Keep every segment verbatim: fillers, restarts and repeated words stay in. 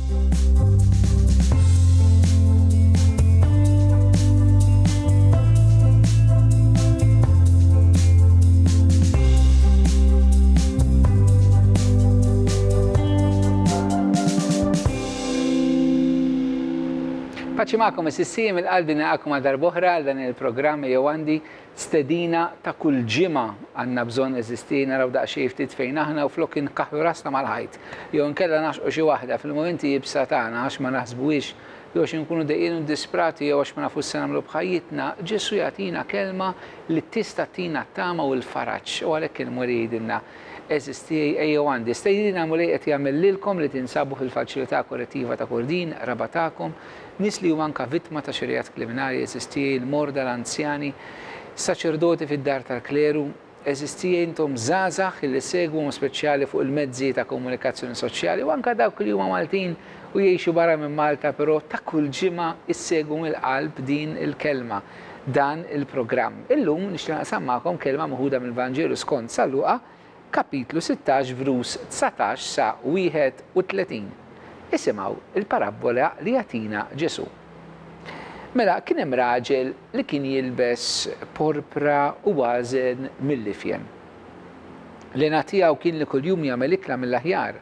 Paċi ma'kom, s-sissim il-qalbi naqakum għal darbohra għal dan il-programm jew għandi stedina ta' kull ġimgħa għandna bżonn eżistina raw daqsxejn ftit fejn aħna u flok inkaħħu rasna mal-ħajt. Jew nkella naxqu xi waħda fil-momenti jibsa tagħna għax ma naħsbuhiex jew għax inkunu dejqin u disprati jew għax ma nafux se nagħmlu bħajjitna, Ġesu jagħtina kelma li tista' tina t-tama u l-faraġġ u għalhekk il-mur jgħidilna eżisti ejjew għandi. Stedina mulej qed jagħmel lilkom li tinsabu fil-faċilità korrettiva ta' Kordin, rabatakom, nis li huma anke vittma ta' xi kriminali, eżistijaj il-morda l-anzjani, saċerdoti fid-dar tal-kleru, eżistijaj intom żgħażagħ li segwu speċjali fuq il-mezzi ta' komunikazzjoni soċjali u anke dawk li huma Maltin u jgħixu barra minn Malta, però ta' kull ġimgħa issegwu mill-qalb din il-kelma, dan il-programm. Illum nixtieq naqsam magħkom kelma moħuda mill-Vanġelu skont San Luqa, kapitlu sittax vrus tsatax sa wieħed u tletin. Isimgħu il-parabola li jagħtina Ġesu. Mela kien hemm raġel li kien jilbes porpra u għażen mill-ifjen. L-għena tiegħu kien li kuljum jagħmel ikla mill-aħjar.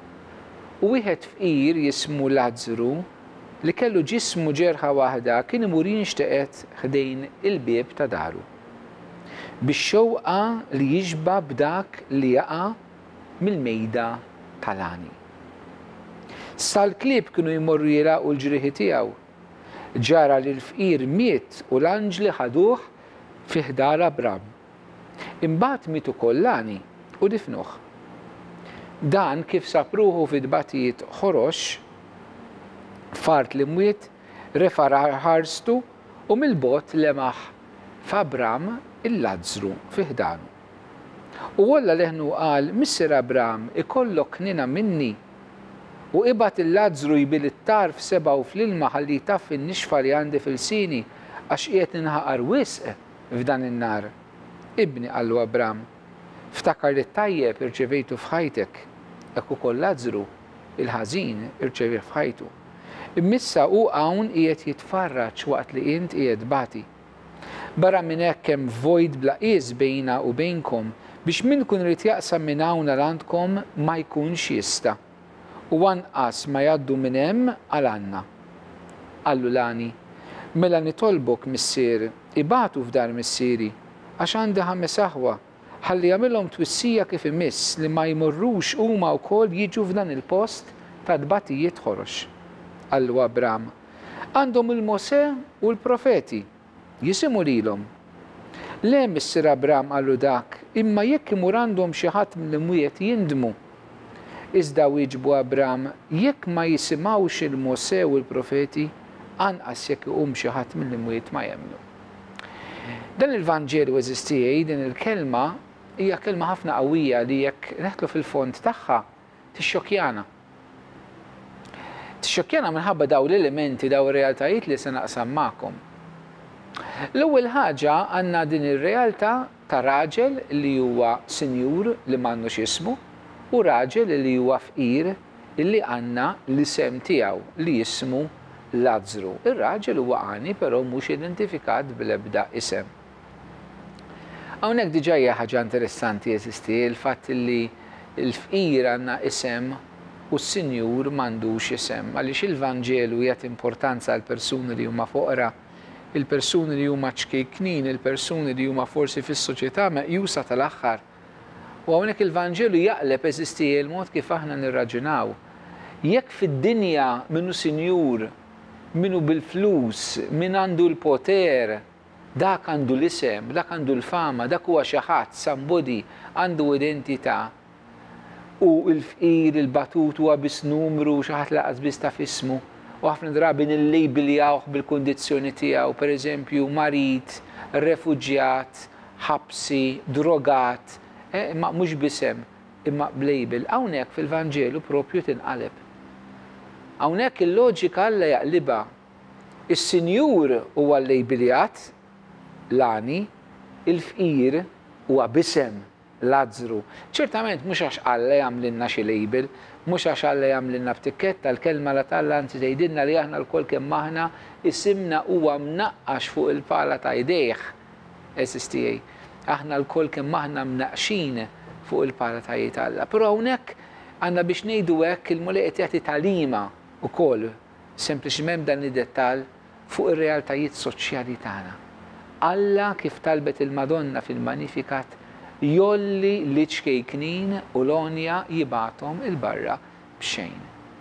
U wieħed fqir jismu Lażru li kellu ġismu ġerħa waħda kien imur jinxtieqet ħdejn il-bieb ta' daru. Bix-xewqa li jiġba b'dak li jaqa' mill-mejda tal-għani. Sal-klieb kienu jmorru jilaqgħu l-ġrieħi tiegħu. Ġara li l-fqir miet u l-anġli ħaduh fi ħdar Abram. Imbagħad miet ukoll l-għani u difnuh. Dan kif sapruħu fid-dbatijiet ħorox, fart li mwiet, refa' ħarstu u mill-bogħod lemaħ f'Abram il-Lażru fi ħdanu. U walla leħnu qal, Mister Abram, ikollok nina minni u ibgħat il-Lażru jbil it-tarf seba' u fl-ilma ħalli jtaffi n-nixfa li għandi fil-sini għax qiegħed inħaqar wisq f'dan in-nar. Ibni qallu Abram, ftakar li tajjeb irċevejtu f'ħajtek, hekk ukoll Lażru il-ħażin irċevi f'ħajtu. Immissa hu hawn qiegħed jitfarraġ waqt li int qiegħed bagħti. Barra minn hekk hemm vojt bla qies bejna u bejnkom biex min kun irid jaqsam minn hawn għal għandkom ma jkunx jista' u anqas ma jgħaddu minn hemm għal għandna. Qallu l-għani, mela nitolbok missier, ibatu f'dar missieri għax għandi ħames aħwa ħalli jagħmilhom twissija kif imiss li ma jmorrux huma wkoll jiġu f'dan il-post ta' dbatijiet ħorox. Qallu Abram, għandhom il-Mosè u l-Profeti, jisimu lilhom. Le Mister Abram qallu dak, imma jekk imur għandhom xi ħadd mill-imwiet jindmu. Iżda wieġbu Abram, jekk ma jisimgħux il-Mosè u l-Profeti, anqas jekk iqum xi ħadd mill-imwiet ma jemmnu. Dan il-Vanġelu eżistijaj, din il-kelma hija kelma ħafna qawwija li jekk neħtlu fil-fond tagħha tixxokkjana. Tixxokkjana minħabba daw l-elementi, daw ir-realtajiet li se naqsam magħkom. L-ewwel ħaġa għandna din ir-realtà ta' raġel li huwa sinjur li m'għandux ismu u raġel li huwa fqir illi għandna l-isem tiegħu li jismu Lażru. Ir-raġel huwa għani però mhux identifikat bl-ebda isem. Hawnhekk diġà hija ħaġa interessanti jeżisti l-fatt li l-fqir għandna isem u s-sinjur m'għandux isem għaliex il-Vanġelu jagħti importanza għal persuni li huma foqra, il-persuni li huma ċkejknin, il-persuni li huma forsi fis-soċjetà meqjusa tal-aħħar. U hawnhekk il-Vanġelu jaqleb eżisti l-mod kif aħna nirraġunaw. Jekk fid-dinja minnu sinjur, minnu bil-flus, min għandu l-poter, dak għandu l-isem, dak għandu l-fama, dak huwa xi ħadd, somebody għandu identità. U l-fqir, il-batut huwa biss numru, xi ħadd laqas biss taf ismu. U ħafna drabi nil-labeljaw bil-kundizzjoni tiegħu, pereżempju marit, refuġjat, ħabsi, drogat, imma mhux b'isem, imma b'label. Hawnhekk fil-Vanġelu propju tinqaleb. Hawnhekk il-loġika alla jaqlibha. Is-sinjur huwa l-labelijat, l-għani, il-fqir huwa b'isem, Lazzru. Ċertament mhux għax Alla jagħmlilna xi label, mhux għax Alla jagħmlilna b'tikketta, l-kelma la Alla anzi tgħidilna li aħna lkoll kemm aħna isimna huwa mnaqqax fuq il-pala ta' jdejh S S T A. Aħna lkoll kemm aħna mnaqxin fuq il-pala ta' jdejh Alla. Però hawnhekk għandna biex ngħidu hekk il-muleq qed jagħti tagħlima wkoll sempliċement dan id-dettall fuq ir-realtajiet soċjali tagħna. Alla kif talbet il-Madonna fil-Magnificat jolli li ċkejknin u l-onja jibatom il-barra bxejn.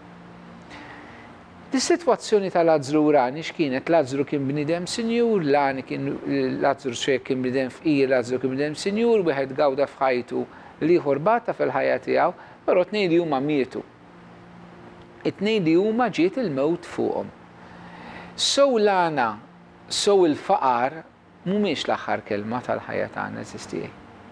Dis-sitwazzjoni ta' Lazzru Urani x'kienet? Lazzru kien bnidem sinjur, Lani kien Lazzru xejn kien bnidem fqir, Lazzru kien bnidem sinjur, wieħed gawda f'ħajtu li ħorbata fil-ħajja tiegħu, però tnejn li huma mietu. It-tnejn li huma ġiet il-mewt fuqhom. Sow Lana, sow il-faqar mhumiex l-aħħar kelma tal-ħajja tagħna S S T A.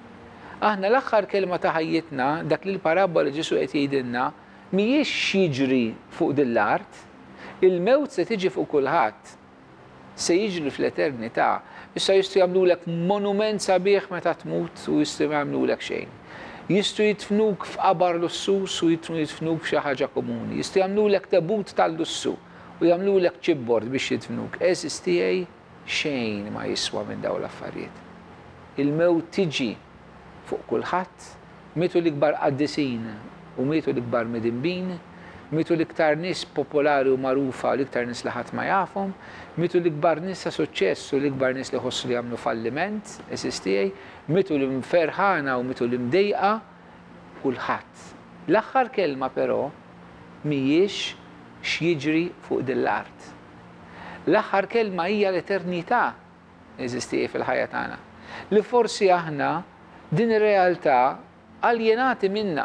Aħna l-aħħar kelma ta' ħajjitna dak li l-parabola Ġesu qed jgħidilna mhijiex jiġri fuq dill-art, il-mewt se tiġi fuq kulħadd. Se jiġri fl-eternità. Issa jistgħu jagħmlulek monument sabiħ meta tmut u jistgħu jagħmlulek xejn. Jistgħu jitfnuk f'qabar lussus u jitfnuk f'xi ħaġa komuni. Jistgħu jagħmlulek tabut tal-lussu u jagħmlulek chipboard biex jitfnuk. S S T A xejn ma jiswa minn dawn l-affarijiet. Il-mewt tiġi fuq kulħadd, mitu l-ikbar qaddisin u mitu l-ikbar midinbin, mitu l-iktar nies popolari u magħrufa u l-iktar nies li ħadd ma jafhom, mitu l-ikbar nies ta' suċċess u l-ikbar nies li ħossu li jagħmlu falliment, S S T A, mitu l-imferħana u mitu l-imdejqa, kulħadd. L-aħħar kelma però mhijiex x'jiġri fuq dill-art. L-aħħar kelma hija l-eternità S S T A fil-ħajja tagħna. Li forsi aħna din ir-realtà aljenati minna.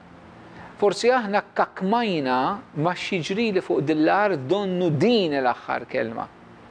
Forsi aħna kakmajna ma x'jiġri li fuq dill-art donnu din l-aħħar kelma.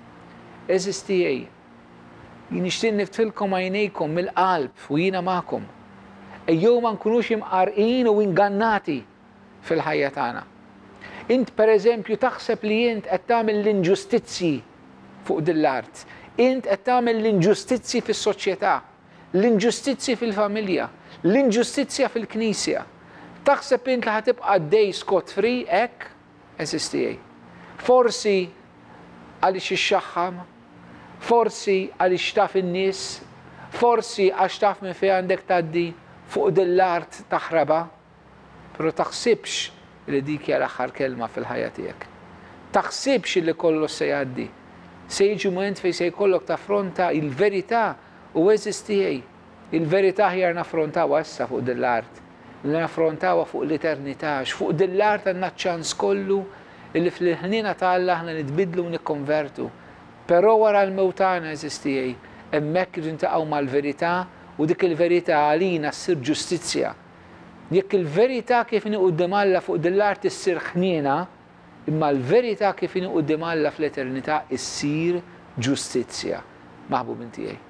S S T A, nixtieq niftilkom għajnejkom mill-qalb u jiena magħkom. Ejjew ma nkunux imqarqin u ingannati fil-ħajja tagħna. Int pereżempju taħseb li int qed tagħmel l-inġustizzji fuq dill-art. Int qed tagħmel l-inġustizzji fis-soċjetà, l-inġustizzji fil-familja, l-inġustizzja fil-Knisja. Taħseb int li ħatibqa' għaddej scot free hekk S S T A. Forsi għaliex ixxaħħam, forsi għaliex taf in-nies, forsi għax taf minn fejn għandek tgħaddi fuq dill-art taħraba, però taħsibx li dik hija l-aħħar kelma fil-ħajja tiegħek. Taħsibx li kollox se jgħaddi. Se jiġi mument fejn se jkollok taffronta il-verità u S S T A. Il-verità ħjar naffrontawha issa fuq dill-art. Li naffrontawha fuq l-eternità, fuq dill-art għandna ċans kollu li fil-ħnina ta' Alla aħna nitbidlu u nikkonvertu. Però wara l-mewt tagħna S S T A, hemmhekk irridu ntaqgħu mal-verità u dik il-verità għalina ssir ġustizzja. Jekk il-verità kif inhi quddiem Alla fuq dill-art issir ħniena, imma l-verità kif inhi quddiem Alla fl-eternità issir ġustizzja. Maħbubin tiegħi.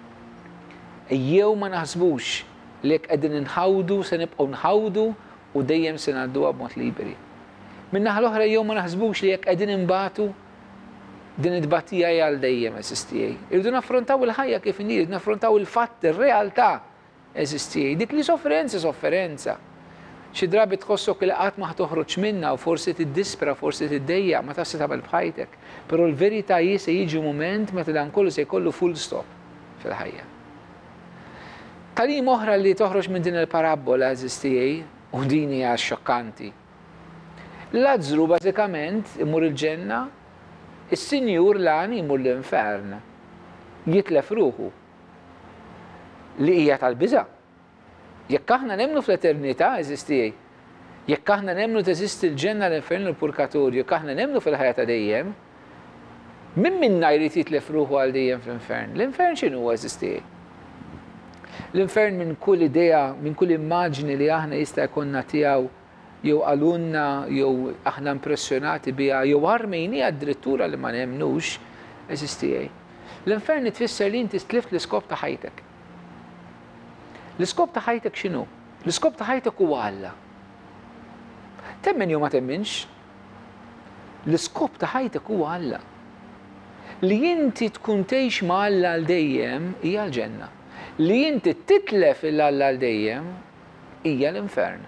Ejjew ma naħsbux li jekk qegħdin inħawdu se nibqgħu nħawdu u dejjem se ngħadduha b'mod liberi. Min-naħa l-oħra ejjew ma naħsbux li jekk qegħdin inbagħtu din id-tbatija hija għal dejjem S S T A. Irridu naffrontaw il-ħajja kif inhi, irridu naffrontaw il-fatt, ir-realtà S S T A. Dik li sofferenza sofferenza. Xi drabi tħossok li qatt ma ħtoħroġ minnha u forsi tiddispera, forsi tiddejjaq ma tafx tagħmel bħajtek. Però l-verità hi se jiġi mument meta dan kollu se jkollu full stop fil-ħajja. Talim oħra li toħroġ minn din il-parabola S S T A u din hija xokkanti. Lazzru bażikament imur il-ġenna, is-Sinjur Lani jmur l-infern. Jitlef ruħu. Li hija tal-biża'. Jekk aħna nemmnu fl-eternità S S T A, jekk aħna nemmnu teżisti l-ġenna, l-infern, l-purgatorju, jekk aħna nemmnu fil-ħajja ta' dejjem, min minna jrid jitlef ruħu għal dejjem fl-infern? L-infern x'inhu S S T A? L-infern minn kull idea, minn kull immaġni li aħna jista' jkollna tiegħu jew għalunna, jew aħna impressjonati biha, jew ħarmejnija addirittura li ma nemmnux S S T A. L-infern tfisser li inti tlift l-iskop ta' ħajtek. L-iskop ta' ħajtek x'inhu? L-iskop ta' ħajtek huwa Alla. Temmen jew ma temminx, l-iskop ta' ħajtek huwa Alla. Li inti tkun tgħix ma' Alla għal dejjem hija l-ġenna. Li inti titlef il-Alla l-dejjem hija l-infern.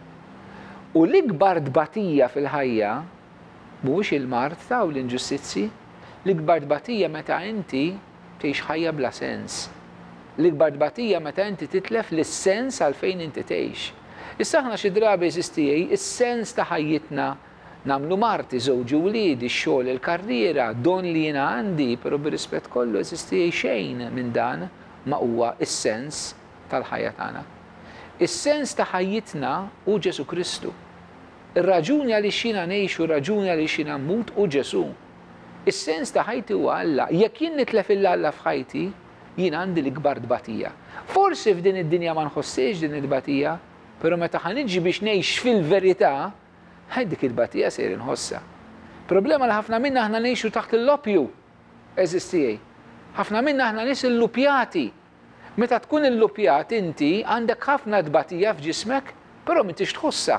U l-ikbar dbatija fil-ħajja mhuwiex il-marta u l-inġustizzi, l-ikbar dbatija meta inti tgħix ħajja bla sens. L-ikbar dbatija meta inti titlef l-sens għalfejn inti tgħix. Issa aħna xi drabi eżistijej, is-sens ta' ħajjitna nagħmlu marti, żewġi wliedi, x-xogħol, il-karriera, don li jiena għandi, però bir-rispett kollu eżistijej xejn minn dan ma huwa is-sens tal-ħajja tagħna. Is-sens ta' ħajjitna hu Ġesu Kristu. Ir-raġuni għaliex jiena ngħix u raġuni għaliex jiena mmut hu Ġesu. Is-sens ta' ħajti huwa Alla. Jekk jien nitlef il-Alla f'ħajti, jien għandi l-ikbar dbatija. Forsi f'din id-dinja ma nħossiex din id-dbatija, però meta ħaniġi biex ngħix fil-verità, dik il-dbatija sejr inħossa. Problema li ħafna minna aħna ngħixu taħt il-lopju eżistijej. Ħafna minna aħna nies illupjati. Meta tkun illupjat inti għandek ħafna dbatija f'ġismek, però m'intix tħossa.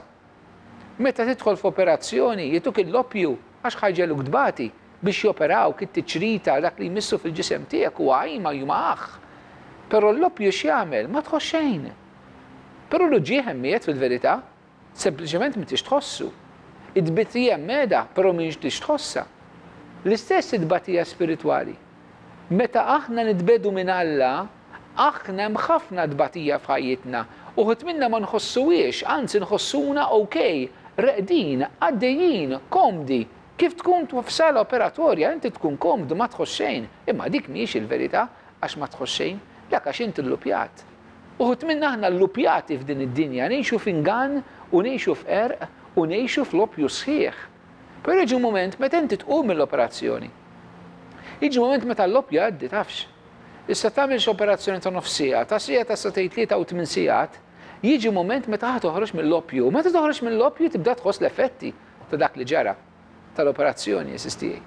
Meta tidħol f'operazzjoni jituk il-lopju għax ħajġeluk dbati biex joperaw kit tiċrita dak li jmissu fil-ġisem tiegħek huwa għajma jumaħ. Però l-lopju x'jagħmel? Ma tħoss xejn. Però l-ġieħ hemmiet fil-verità, sempliċement m'intix tħossu. Id-dbatija meda, però m'intix tħossa. L-istess id-dbatija spiritwali. Meta aħna nitbedu minn Alla, aħna hemm ħafna dbatija f'ħajjitna. Uħud minna ma nħossuwiex, anzi nħossuna okej, reqdin, għaddejjin, komdi. Kif tkun f'sala operatorja, inti tkun komdu ma tħoss xejn, imma dik mhijiex il-verità għax ma tħoss xejn, lek għax inti llupjat. Uħud minna aħna llupjati f'din id-dinja, ngħixu f'ingann u ngħixu f'erq u ngħixu fl-oppju sħiħ. Però jiġi moment meta inti tqum mill-operazzjoni. Jiġi moment meta l-oppju għaddi tafx. Issa tagħmel operazzjoni ta' nofsija, ta' sija ta' satej tlieta u tmien sigħat, jiġi moment meta ħa toħroġ mill-oppju. Meta toħroġ mill-oppju tibda tħoss l-effetti ta' dak li ġara tal-operazzjoni esistijej.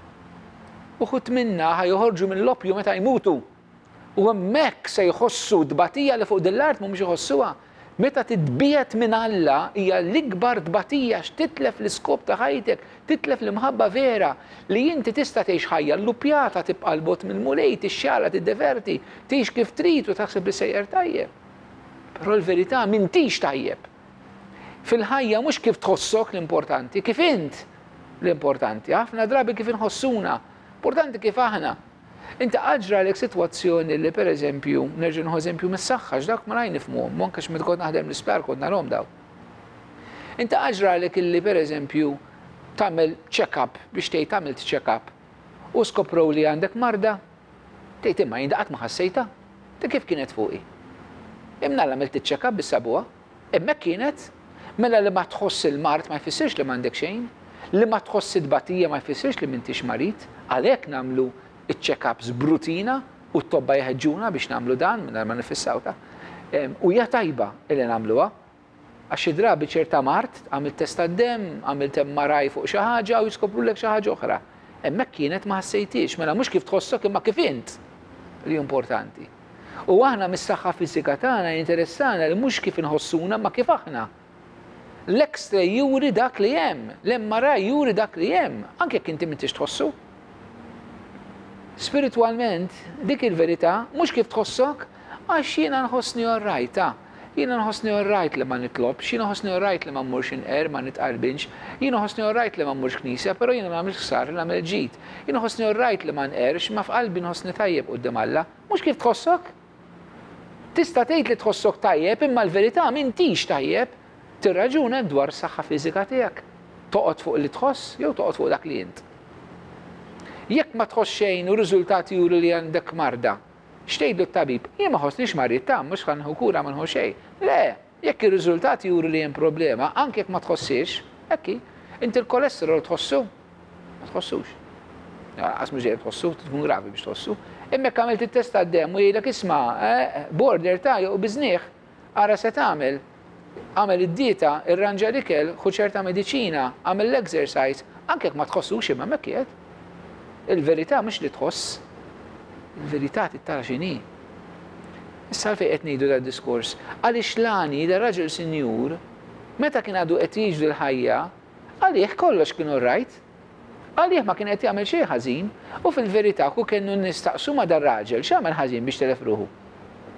Uħud minna ħajħorġu mill-oppju meta jmutu. U hemmhekk se jħossu dbatija li fuq dil-art mhumiex iħossuha. Meta titbiet minn Alla hija l-ikbar dbatija x'titlef l-iskop ta' ħajtek, titlef l-imħabba vera li inti tista' tgħix ħajja llupjata tibqa' l-bot mill-mulej, tixxara, tiddeverti, tgħix kif trid u taħseb li sejjer tajjeb. Però l-verità m'intix tajjeb. Fil-ħajja mhux kif tħossok l-importanti, kif int l-importanti. Ħafna drabi kif inħossuna, importanti kif aħna. Inta għaġra l-ek situazzjoni li per eżempju, nerġu nħu eżempju mis-saxħa, ġdak ma rajn nifmuhom, monka x'med kont naħdem l-ispar kont narhom daw. Inta għaġra l-ek li per eżempju tagħmel check-up biex tgħid tagħmel check-up u skoprow li għandek marda, tgħid imma jindaqat ma ħassejta, ta' kif kienet fuqi. Imna l-għamilt check-up bis-sabuha, hemmhekk kienet, mela li ma tħoss il-mart ma jfissirx li m'għandek xejn, li ma tħoss id-batija ma jfissirx li m'intix marit, għalhekk nagħmlu il-check-ups brutina u t-tobba jeħġuna biex namlu dan minna ma nifissawta. U hija tajba illi namluha, għax drabi ċerta mart, għamil testa d-dem, għamil temmaraj fuq xi ħaġa u jiskopru lek xi ħaġa oħra. Hemmhekk kienet ma ħassejtix, mela mhux kif tħossok imma kif int li importanti. U aħna mis-saħħa fiżika tagħna interessana li mhux kif inħossuna ma kif aħna. L-X-ray juri dak li hemm, l-M R I juri dak li hemm, anke jekk inti m'intix tħossu. Spiritualment, dik il-verità, mhux kif tħossok, għax jiena nħossni orrajta. Jiena nħossni orrajt li ma nitlobx, jiena nħossni orrajt li ma mmurx inqer, ma nitqarbinx, jiena nħossni orrajt li ma mmurx knisja, però jiena nagħmel ksar nagħmel ġid. Jiena nħossni orrajt li ma nqerx, ma f'qalbi nħossni tajjeb quddiem Alla. Mhux kif tħossok? Tista' tgħid li tħossok tajjeb, imma l-verità m'intix tajjeb, tirraġuna dwar saħħa fiżika tiegħek. Toqgħod fuq li tħoss jew toqgħod fuq dak li int. Jekk ma tħoss xejn u riżultati juru li għandek marda, x'tgħidlu t-tabib? Jien ma ħossniex marrid ta' mhux ħanħu kura ma nħu xejn. Le, jekk ir-riżultati juru li hemm problema, anke jekk ma tħossix, hekk inti l-kolesterol tħossu? Ma tħossux. Qas mhux jgħid tħossu, tkun gravi biex tħossu. Imma jekk għamilt it-test tad-demm u jgħidlek isma' border ta' jew biżnieħ, ara se tagħmel. Għamel id-dieta, irranġa l-ikel, ħu ċerta mediċina, għamel l-exercise, anke jekk ma tħossux imma hemmhekk qiegħed. Il-verità mhux li tħoss, il-verità tittara x'inhi. Issa għalfejn qed ngħidu dal-diskors, għaliex Lani da raġel sinjur, meta kien għadu qed jiġri l-ħajja, għalih kollox kien orrajt, għalih ma kien qed jagħmel xejn ħażin, u fil-verità ku kienu nistaqsu ma dar raġel x'għamel ħażin biex telef ruħu.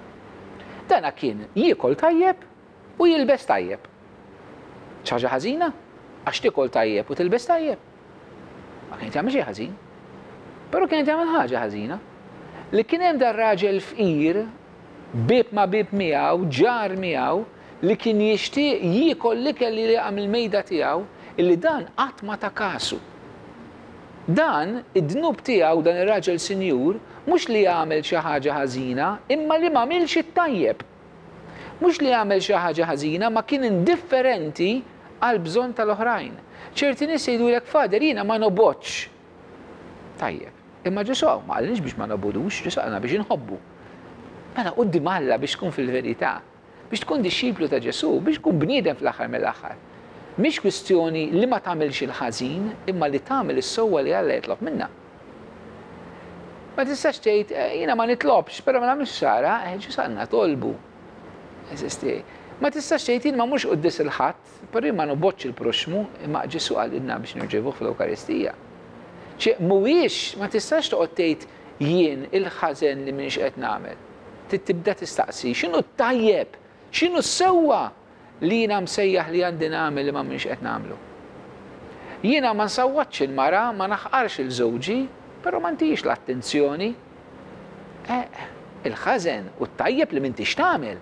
Dana kien jiekol tajjeb u jilbes tajjeb. ċaġa ħażina? Għax tikol tajjeb u tilbes tajjeb. Ma kien jagħmel xi ħażin. Però kien jagħmel ħaġa ħażina. Li kien hemm dar raġel fqir, bib ma bib miegħu, ġar miegħu, li kien jixtieq jiekol l-ikel li għamil mejda tiegħu, illi dan qatt ma ta' kasu. Dan, id-dnub tiegħu dan ir-raġel sinjur, mhux li jagħmel xi ħaġa ħażina, imma li ma għamilx it-tajjeb. Mhux li jagħmel xi ħaġa ħażina, ma kien indifferenti għal bżonn tal-oħrajn. ċerti nies jgħidulek fader jiena ma nobodx. Tajjeb. Imma Ġesu ma qalniex biex ma nobodux, Ġesu qalna biex inħobbu. Mela quddiem Alla biex tkun fil-verità, biex tkun dixxiplu ta' Ġesu, biex tkun bniedem fl-aħħar mill-aħħar. Mhix kwistjoni li ma tagħmilx il-ħażin, imma li tagħmel is-sewwa li Alla jitlob minnha. Ma tistax tgħid jiena ma nitlobx, però ma nagħmilx sara, Ġesu għandna tolbu. Eżisti. Ma tistax tgħid ma mhux qudies il-ħadd, però ma nobodx il-proxmu, imma Ġesu qalilna biex nirċevuh fl-Ewkaristija. ċe mhuwiex ma tistax toqgħod tgħid jien il-ħażen li m'iniex qed nagħmel. Tibda tistaqsi x'inhu tajjeb, x'inhu sewwa li jiena msejjaħ li għandi nagħmel li ma m'iniex qed nagħmlu. Jiena ma nsawwatx il-mara, ma naħqarx il-żewġi, però ma ntix l-attenzjoni. Eh, il-ħażen u t-tajjeb li m'intix tagħmel.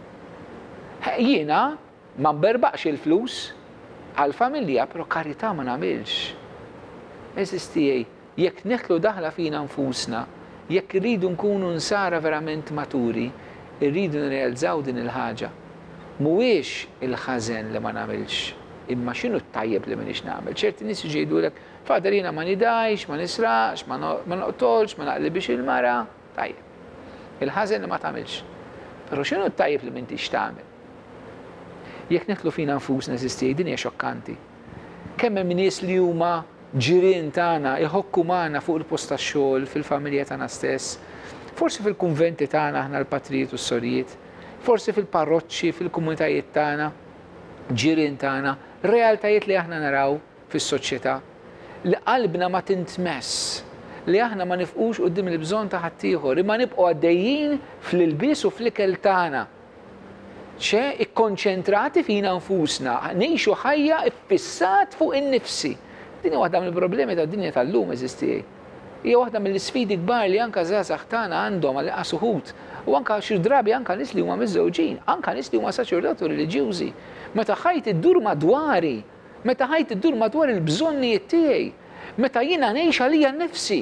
Jiena ma mberbaqx il-flus għall-familja, però karità ma nagħmilx. Eżistijaj, jekk neħlu daħla fina nfusna, jekk rridu nkunu nsara verament maturi, rridu nrealizzaw din il-ħaġa. Mhuwiex il-ħażen li ma nagħmilx, imma x'inhu t-tajjeb li m'iniex nagħmel. ċerti nies jgħidulek, fader jiena ma nidajx, ma nisraqx, ma noqtolx, ma naqlibix il-mara, tajjeb. Il-ħażen li ma tagħmilx. Però x'inhu t-tajjeb li m'intix tagħmel? Jekk neħlu fina nfusna eżistijaj, din hija xokkanti. Kemm hemm nies li huma ġirien tagħna iħokku magħna fuq il-post tax-xogħol, fil-familja tagħna stess, forsi fil-kunventi tagħna aħna l-patrijiet u s-sorijiet, forsi fil-parroċċi, fil-komunitajiet tagħna, ġirien tagħna, realtajiet li aħna naraw fis-soċjetà, li qalbna ma tintmess, li aħna ma nifqux quddiem il-bżonn ta' ħaddieħor, imma nibqgħu għaddejjin fl-ilbies u fl-ikel tagħna. ċe ikkonċentrati fina nfusna, ngħixu ħajja iffissat fuq in-nifsi. Din hija waħda mill-problemi tad-dinja tal-lum eżistijaj. Hija waħda mill-isfidi kbar li anke żgħażagħ tagħna għandhom għal inqas uħud. U anke xi drabi anke nies li huma miżżewġin, anke nies li huma saċerdoti reliġjużi. Meta ħajt iddur madwari, meta ħajt iddur madwar il-bżonnijiet tiegħi, meta jiena ngħix għalija nnifsi.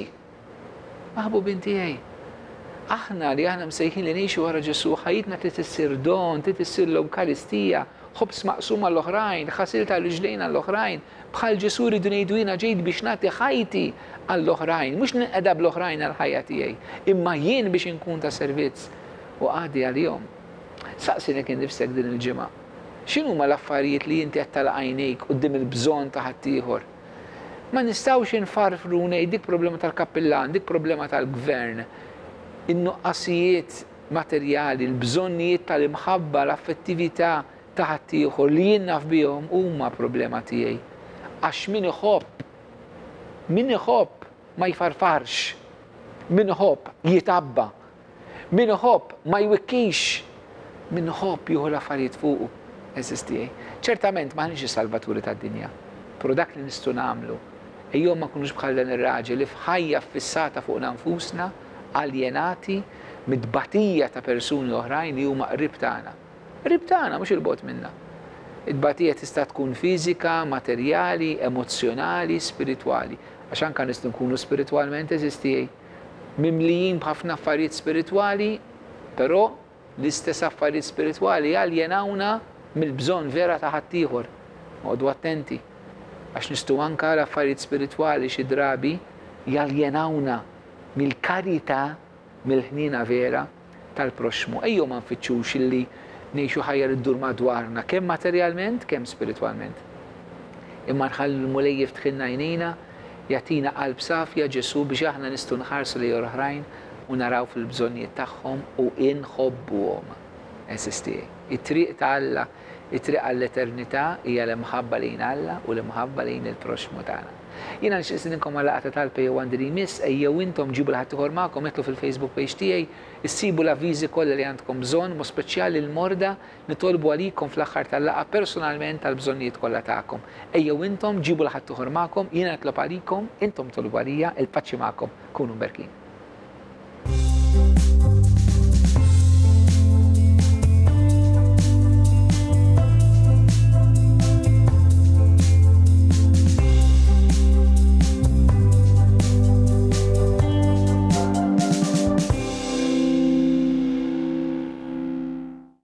Maħbubin tiegħi. Aħna li aħna msejħin li ngħixu wara Ġesu ħajjitna trid issir don, trid issir l-Ewkaristija, ħobs maqsum għall-oħrajn, ħasil tal-riġlejn għall-oħrajn, bħal Ġesu rridu ngħidu jiena ġejt biex nagħti ħajti għall-oħrajn, mhux ninqeda bl-oħrajn għall-ħajja tiegħi, imma jien biex inkun ta' servizz u għadi għalihom. Saqsini kien nifsek din il-ġimgħa. X'inhuma l-affarijiet li inti qed tal-għajnejk quddiem il-bżonn ta' ħaddieħor? Ma nistgħux infarfru ngħid dik problema tal-kappillan, dik problema tal-gvern, in-nuqqasijiet materjali, l-bżonnijiet tal-imħabba, l-affettività ta' ħaddieħor li jien naf bihom huma problema tiegħi. Għax min iħobb, min iħobb ma jfarfarx, min iħobb jitabba, min iħobb ma jwikkix, min iħobb jieħu l-affarijiet fuqu. Eżistijaj. Ċertament m'aħniex is-salvaturi tad-dinja, però dak li nistgħu nagħmlu ejjew ma nkunux bħal dan ir-raġel li f'ħajja fissata fuq nfusna, aljenati, mid-batija ta' persuni oħrajn li huma qrib tagħna. Qrib tagħna mhux il-bogħod minnha. Id-batija tista' tkun fiżika, materjali, emozzjonali, spiritwali. Għax anke nistgħu nkunu spiritwalment eżistijaj. Mimlijin b'ħafna affarijiet spiritwali, però l-istess affarijiet spiritwali aljenawna mill-bżonn vera ta' ħaddieħor. Għodu attenti. Għax nistgħu anke l-affarijiet spiritwali xi drabi jaljenawna mill-karità, mill-ħnina vera tal-proxmu. Ejjew ma nfittxux illi ngħixu ħajja li ddur madwarna, kemm materjalment, kemm spiritwalment. Imma nħallu l-mulejjef tħinna għajnejna, jagħtina qalb safja Ġesu biex aħna nistgħu nħarsu lejn oħrajn u naraw fil-bżonnijiet tagħhom u inħobbuhom. Eżistijaj. It-triq ta' Alla it-triq għall-eternità hija l-imħabba lejn Alla u l-imħabba lejn il-proxmu tagħna. Jiena nixtieq ninkom għal laqgħa tal-Pay One Dream Miss ejjew intom ġibu l-ħadd ieħor magħkom itlu fil-Facebook page tiegħi, issibu l-avviżi kollha li għandkom bżonn, mod speċjali l-morda nitolbu għalikom fl-aħħar tal-laqgħa personalment tal-bżonnijiet kollha tagħkom. Ejjew intom ġibu l-ħadd ieħor magħkom, jiena nitlob għalikom, intom tolbu għalija, il-paċi magħkom, kunu mberkin.